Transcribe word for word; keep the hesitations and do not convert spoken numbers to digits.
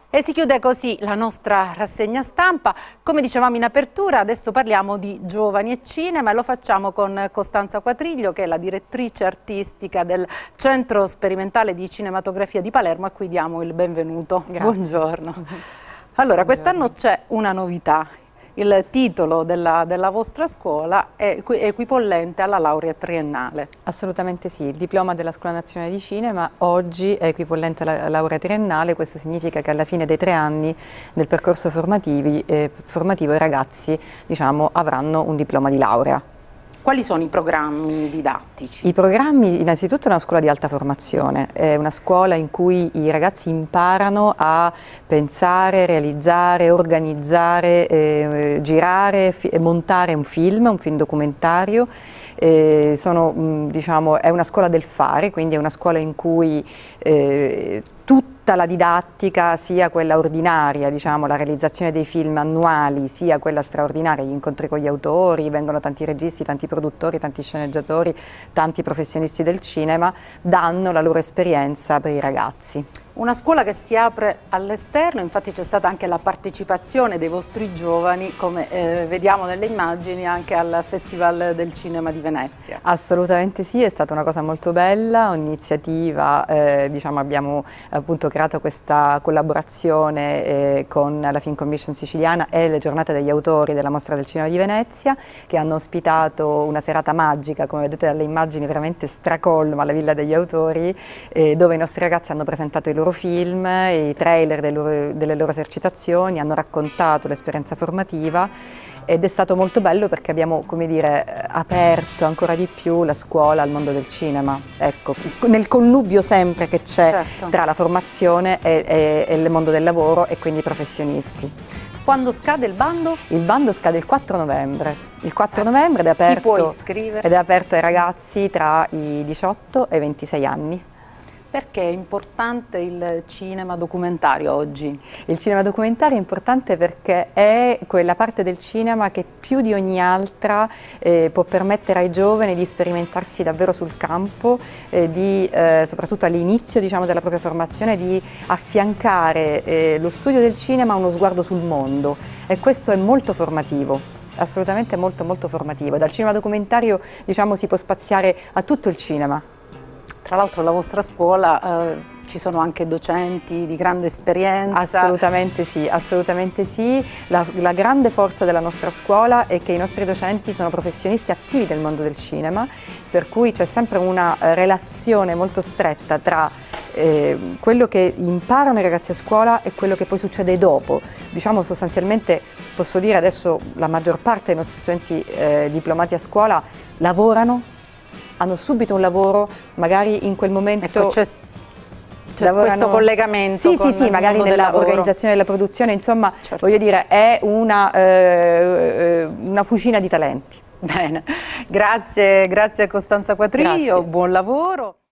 E si chiude così la nostra rassegna stampa. Come dicevamo in apertura, adesso parliamo di giovani e cinema e lo facciamo con Costanza Quatriglio, che è la direttrice artistica del Centro Sperimentale di Cinematografia di Palermo, a cui diamo il benvenuto. Grazie. Buongiorno. Allora, quest'anno c'è una novità. Il titolo della, della vostra scuola è equipollente alla laurea triennale. Assolutamente sì, il diploma della Scuola Nazionale di Cinema oggi è equipollente alla laurea triennale. Questo significa che alla fine dei tre anni del percorso formativi, eh, formativo i ragazzi, diciamo, avranno un diploma di laurea. Quali sono i programmi didattici? I programmi, innanzitutto, è una scuola di alta formazione, è una scuola in cui i ragazzi imparano a pensare, realizzare, organizzare, eh, girare e montare un film, un film documentario. Eh, sono, mh, diciamo, è una scuola del fare, quindi è una scuola in cui eh, tutta la didattica, sia quella ordinaria, diciamo, la realizzazione dei film annuali, sia quella straordinaria, gli incontri con gli autori, vengono tanti registi, tanti produttori, tanti sceneggiatori, tanti professionisti del cinema, danno la loro esperienza per i ragazzi. Una scuola che si apre all'esterno, infatti c'è stata anche la partecipazione dei vostri giovani, come eh, vediamo nelle immagini, anche al Festival del Cinema di Venezia. Assolutamente sì, è stata una cosa molto bella, un'iniziativa, eh, diciamo, abbiamo appunto creato questa collaborazione eh, con la Film Commission siciliana e le giornate degli autori della Mostra del Cinema di Venezia, che hanno ospitato una serata magica, come vedete dalle immagini, veramente stracolma alla Villa degli Autori, eh, dove i nostri ragazzi hanno presentato i loro film, i trailer delle loro, delle loro esercitazioni, hanno raccontato l'esperienza formativa ed è stato molto bello perché abbiamo, come dire, aperto ancora di più la scuola al mondo del cinema, ecco, nel connubio sempre che c'è certo. tra la formazione e, e, e il mondo del lavoro e quindi i professionisti. Quando scade il bando? Il bando scade il quattro novembre, il quattro novembre ed è aperto, Chi può iscriversi? Ed è aperto ai ragazzi tra i diciotto e i ventisei anni. Perché è importante il cinema documentario oggi? Il cinema documentario è importante perché è quella parte del cinema che più di ogni altra eh, può permettere ai giovani di sperimentarsi davvero sul campo, eh, di, eh, soprattutto all'inizio, diciamo, della propria formazione, di affiancare eh, lo studio del cinema a uno sguardo sul mondo, e questo è molto formativo. Assolutamente molto molto formativo. Dal cinema documentario, diciamo, si può spaziare a tutto il cinema. Tra l'altro la vostra scuola eh, ci sono anche docenti di grande esperienza. Assolutamente sì, assolutamente sì. La, la grande forza della nostra scuola è che i nostri docenti sono professionisti attivi del mondo del cinema, per cui c'è sempre una relazione molto stretta tra eh, quello che imparano i ragazzi a scuola e quello che poi succede dopo. Diciamo, sostanzialmente, posso dire adesso, la maggior parte dei nostri studenti eh, diplomati a scuola lavorano, hanno subito un lavoro, magari in quel momento ecco, c'è questo collegamento. Sì, con sì, sì, magari nell'organizzazione della produzione, insomma, certo. Voglio dire, è una, eh, una fucina di talenti. Bene, grazie, grazie a Costanza Quatriglio, Grazie. Buon lavoro.